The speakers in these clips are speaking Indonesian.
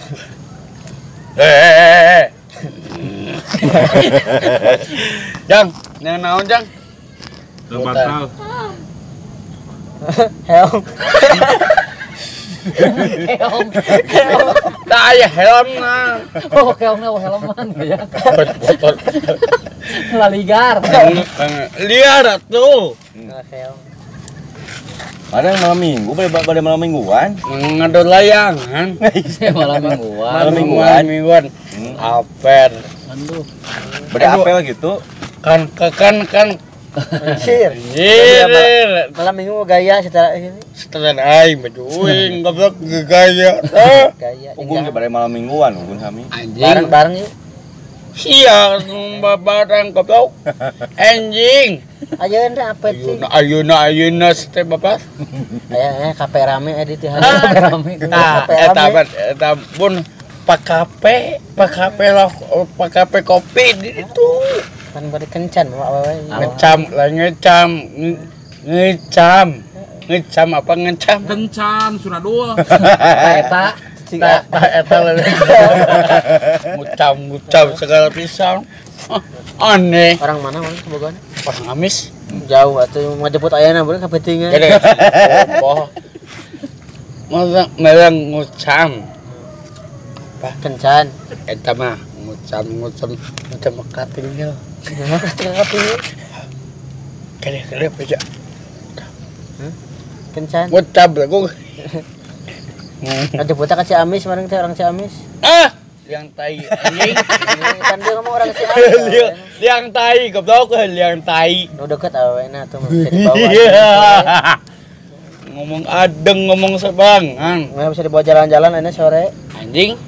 Jang, yang naon Jang? Batal. Helm. Tak aya helm na. Oh, helman ya. Laligar. Liar atuh. Helm. Padahal malam minggu, pada malam mingguan. Ngadol layangan. Malam mingguan. Malam mingguan. Apel. Aduh. Beda apel gitu. Kan. Sir. Malam minggu gaya Setelah aing bajuing goblok gaya. Gaya. Ugun pada malam mingguan, ugun kami. Anjing. Bareng yuk. Sia barang goblok. Anjing. Ayeuna apa sih? Ayeuna teh bapak. Aya kafe rame edit ya. Kafe rame. Nah, eta pun pak kafe kopi di itu. Kan bari kencan awewe. Ngecam apa ngecam? Kencan Suradoa. Eta Eta leuwih. Ngucam segala pisang. Aneh. orang mana Bogohan? Orang amis. Jauh atuh ngajemput ayeuna bener ka pentingan. Jadi oh. Malah ngucam. Kencan. Eta mah ngucam katinggal. Kating. Kali aja. Kencan. Ngucap lagu. Ngajemput ka Ciamis mareng teh orang Ciamis. Liang tai anjing. Kan dia ngomong orang Ciamis. Liang tai goblok liang tai. Nu deket awena tuh bisa dibawa. Ngomong adeng ngomong sebangan. Nggak bisa dibawa jalan-jalan ini sore. Anjing.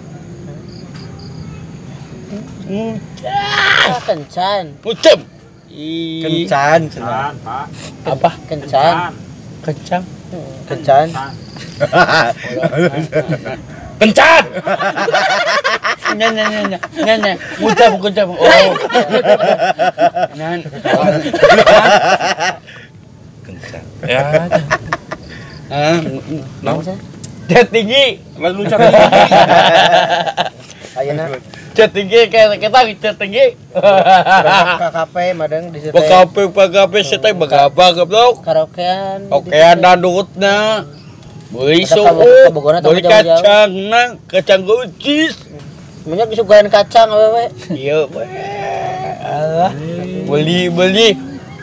Kencan. Ngucap. Kencan, Pak. Apa? Kencan. Kencang. Kencan. Kencan. Nyanyi. Ngucap. Oh. Nan. kencan. Ya. Naon sih? Jet tinggi. Mas lu cari. Ayeuna Jet tinggi kita jet tinggi. KKP madeng di situ. Bagape seteh bagaba goblok. Karaokean. Okean dadutna. Beli suhu, beli kacang gucis. Minyak disuguhan kacang awewe. Iya, alah. Beli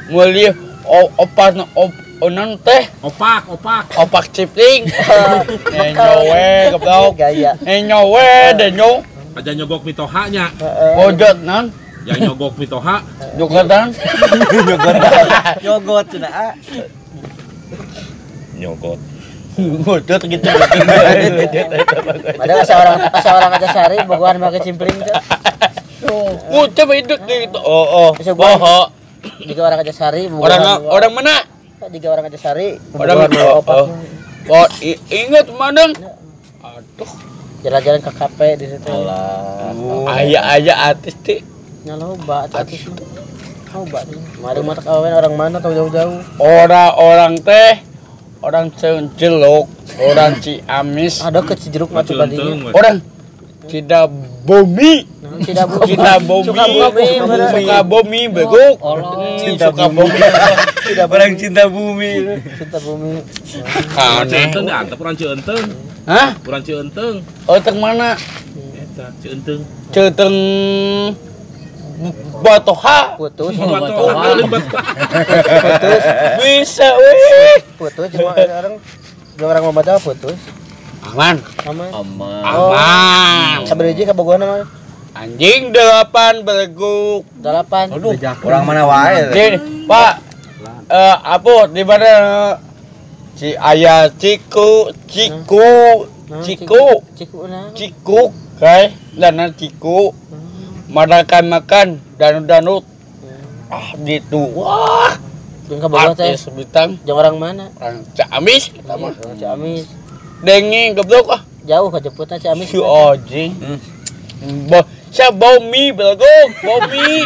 onan teh. Opak cipling. Nyowe goblok. Gaya. Nyowe deh nyo. Aja nyogok mitoha nya. Bojot nan. Yang nyogok mitoha. Jogotan. Nyogot cenah. Nyogot. Bojot gitu. Ada asa orang aja sari bogohan make cimpling teh. Ngucap hidup gitu. Oh. Jika orang aja sari Orang mana? Jika orang aja sari Orang ingat mandang. Aduh. Jalan-jalan ke kafe di situ. Ayah artis teh. Nyaloba artis. Loba nih. Mari mata kawan orang mana tahu jauh-jauh. Orang teh. Orang Celuk, orang Ciamis. Ada ke Cijeruk mah coba di. Orang Cidabumi. Sukabumi beguk. Sukabumi. Orang cinta bumi. Aneh. Cienteng diantep orang Cienteng. Hah? Orang Cienteng. Oh, teng mana? Eta Cienteng. Ceteng Batoha. Putus. Bisa weh. Putus cuma orang mau baca putus. Aman. Sabaraha ka Bogohan mah? Anjing 8 beleguk. 8. Aduh, orang mana wae. Jadi, Pak. Apa di mana Ciku kayak dana ciku. Makan danut. Gitu. Wah. Jeung ka Bogohan teh bintang. jeung orang mana? Orang Ciamis pertama. Ciamis. Dengi goblok Jauh ka jemputna Ciamis. Si Oji. Siapa bau mie belagong, bau mie.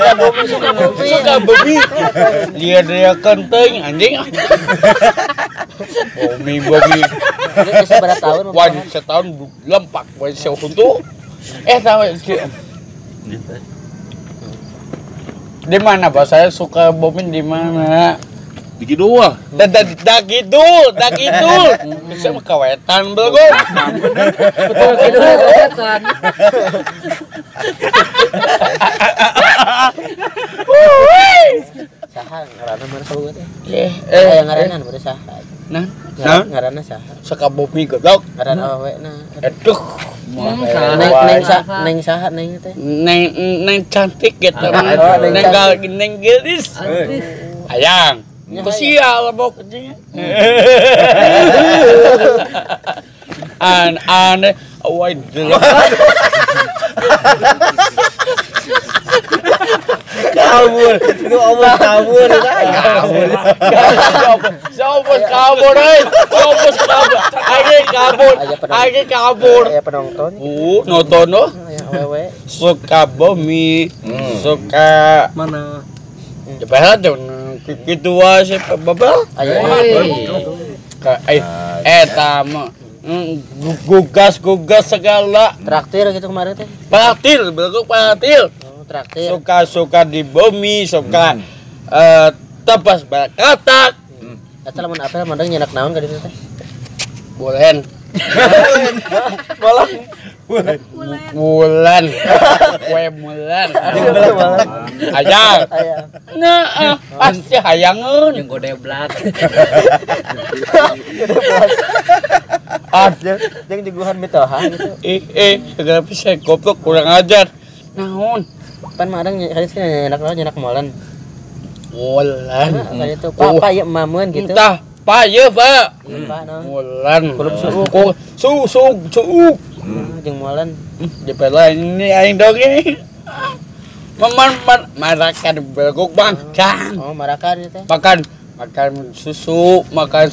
Suka bumi. Dia kenteng anjing. Bomi. Ini bisa berapa tahun? Wan setahun lempak wan seutuh. Tahu di mana Pak? Saya suka Bomin di mana? Diki dua. Dah gitu. Bisa mah kawetan bego. Betul gitu kan. Saha ngaranna mah tahu teh. Yang ngaranna mah saha. Nah, Ngaranna saha. suka Bomi goblok. Ngaranna awe na. Aduh. Neng saha neng teh. Neng cantik gitu. Oh, Neng gelis. Ayang. Kesial pokoknya. Aneh. Awai dulu. Kabur. Itu omong kabur. Siapa kabur? Ayo kabur. Aya penonton. Nonton no. Aya awewe. Suka Bomi. Suka Mana? Cepat dong. Gitu sih babal. Aya Tama. Gugas segala. traktir gitu kemarin teh. Patil. Oh, traktir. Suka di Bomi. Suka tepas katak. Eta lamun apel mandang nyenak naon ka ditu teh? Bulan. Kue bulan. Ajang. Aya. Nah, pasti hayangeun. Yang gode blak. Jeung juguhan mitoha gitu. Segala bisa goblok kurang ajar. Naon? Pan madang nyenak molen. Bulan. Kayak itu. Pak ya mamun gitu. Entah, Pak ya, Pak. Pak no. Bulan. Kulub suuk. Suuk. Jeung molen. Di lain ini aing dongeng. Marakan belgok bang. Oh, marakan itu teh. Makan susu, makan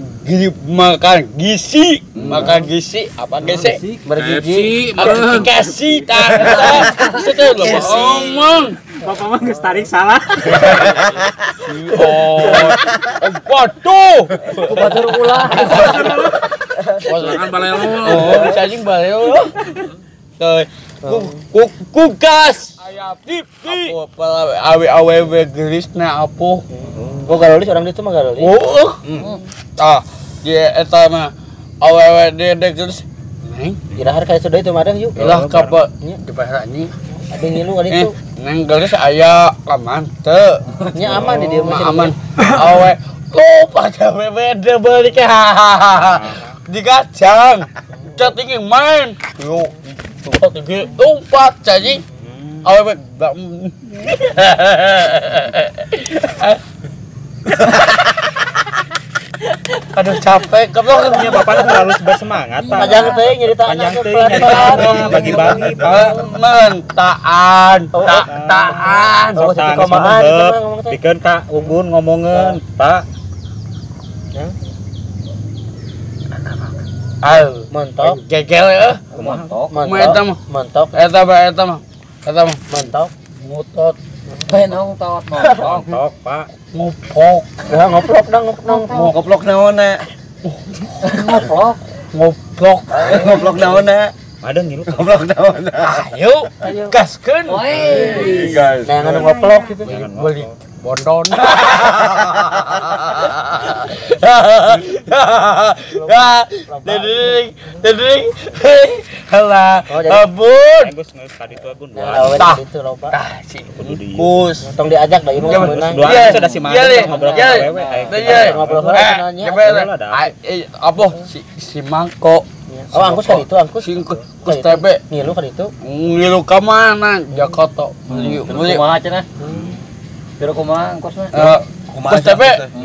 gizi, apa gizi? Bergigi. Kasih itu lo ngomong. Bapak mah geus tarik salah. Waduh. Ku batur ulah. Jangan balelo. Bisa anjing baleo. Kugas. Apa awe gelisna apa? Oh, garolis orang itu mah garolis. Dia eta mah awe dia gelis. Neng, Irahar kayak sudah itu madang yuk. ilah kapa di pasarnya. Ada ngilu kali itu. Neng gelis aya aman teu. Nya aman di dia mah. Aman. Awe pada beda balik digacang. Chatting main. Yo. Umpat jadi. Awe aduh capek goblok Ya Bapak terlalu bersemangat, Pak. Panjang teh nyerita Panjang teh nyerita bagi-bagi, Pak. mentaan. Oh, Sok tangis komaan ngomong, ngomong teh. Dikeun Kak Ugun ngomongeun, Pak. Ayo Mentok. gegel ya. Kumaha? Mentok. Eta mah. Mentok. Ngutot. Tok, Pak. Ngopok. Nah, ngoplok dong, ngoplok. Goblok naonna. Ngoplok. Goblok naonna. Ada ngilu. Goblok naonna. Ayo gaskeun. Guys. Nah, yang ngoplok gitu. Beli bondon. Dedeng. Halah, Oh, jadi- abun. Gus geus ka ditu Gun. Nah, Tah. itu loba. Si Kudu di. Kus. Tong diajak da ieu Iya, mah meunang. Doa Iya, sudah si iya, Madang iya. ngobrol Iya. sama wewe. Iya. Ngobrol heula nanya. Coba apa si Mangko. Oh, angkus ka ditu, angkus. Si Kus TB Ngilu ka ditu. ngilu ka mana? Jakarta. Beli. Kumaha cenah? Biro kumaha angkosna? Kus TB.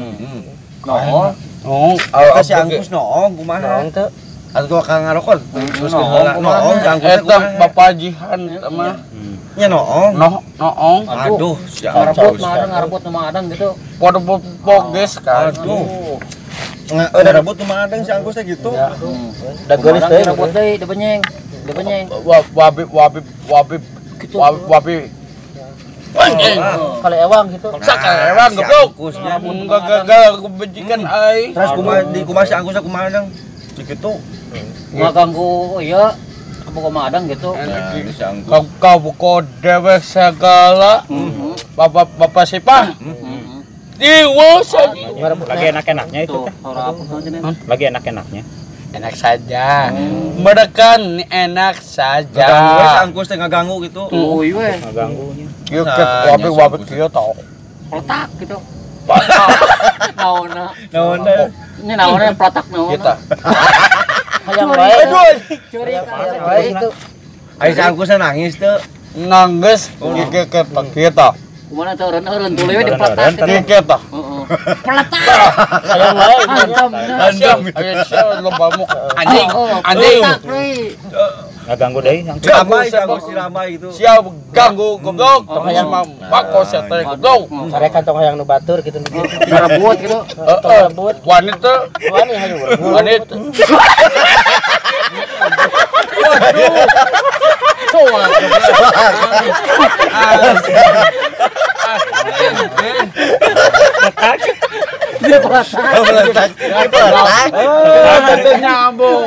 Oh, Si Angkus noong kumaha? Naon teu? Atuh kang ngarokon. Terus noong si Angkus eta Bapak Jihan mah. nya noong. Noong. Aduh, si Ngarepot Angkus. mah ada ngarepot nama adang gitu. Podes kan. Aduh. Ada rambut tuh madang si Angkus teh gitu. Da geulis teh, ngarepot teh, da benyeng. Da benyeng. Wabi Anjing. Kalau ewang gitu. Sakarang goblok. Angkusnya. Enggak gagal kebencikan ai. Terus kumaha si angkusnya kumaha dang? Dikitu. Ngaganggu iya. Apa komadang gitu. Nah, si angkus. Kau buko dewek segala. Bapak siapa? Diwo saja. Lagi enak-enaknya itu teh. Lagi enak-enaknya. Enak saja. Mereka enak saja. Ganggu si angkus teh ngaganggu gitu. Ngaganggunya. Kieu ke wabik kieu tau. Peletak gitu. Naonna. Ini naonnya peletak naon. Kita. Hayang bae. Curi Hayang bae itu. Ai si angkusnya nangis teu. Nangis kieu ke kita. Kumaha teh eureun tuluy we di peletak. Kita. Peletak. Hayang bae. Siap. Ayo siap lomba muk. Anjing. Anjing. Ngaganggu deui yang Ramai si angkus si ramai gitu. Siap ganggu goblok. Hayang bako sate goblok. Mereka tong hayang nu batur gitu. Rebut gitu. Rebut. Wanita. Wani hayang rebut. Wanita. Dia peletak. Nyambung.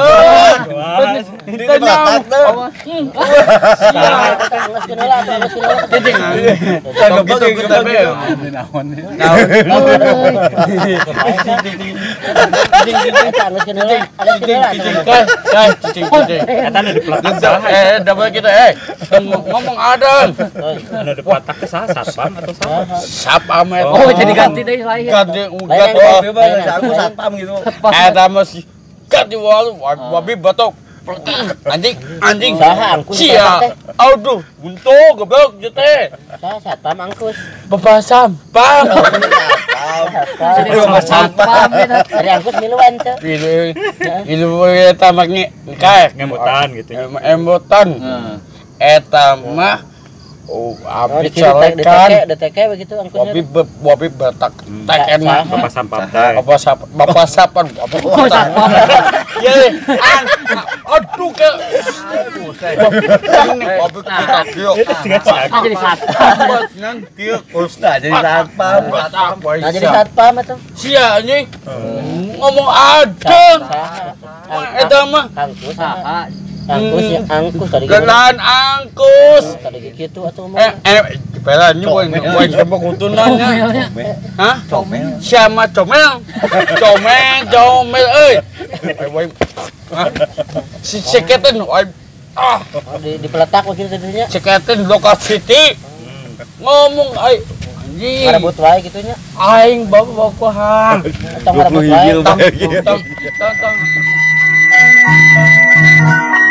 Ngomong ada. anu dipletak ke satpam atau siapa? Sapam eta. Oh, jadi ganti deh lain. Ganti ugat. Bebas si angkus satpam gitu. Eta masih ganti walu wabi batok. Anjing, anjing. Saha angkus Cia. Aduh, buntu goblok jete. Saya satpam angkus. Bapak sampam. Satpam itu. Dari angkus miluan tuh. Ilu eta mah kae Ngemutan gitu. embotan. Eta mah abi calekan. DTK begitu angkusnya. Wabi batak. Teken mah. Bapak sampam teh. Bapak sapan. Oh, satpam. Ye, aduh ke. Wabi batak yo. Jadi satpam. Nang kieu Ustaz jadi satpam. Nah, jadi satpam itu. Sia anjing. Ngomong adem. Eta mah Angkus. Angkus tadi. gelan angkus. Tadi gitu atuh mah. Pela nyu boy coba kutunannya. Hah? Comel. Siapa comel? Comel euy. Boy. Si seketen Di peletak begitu tadinya. seketen lokasi City. Ngomong ai anjing. Ngarebut wae gitunya. Aing bawa-bawa. Tong ngarebut wae. Tang.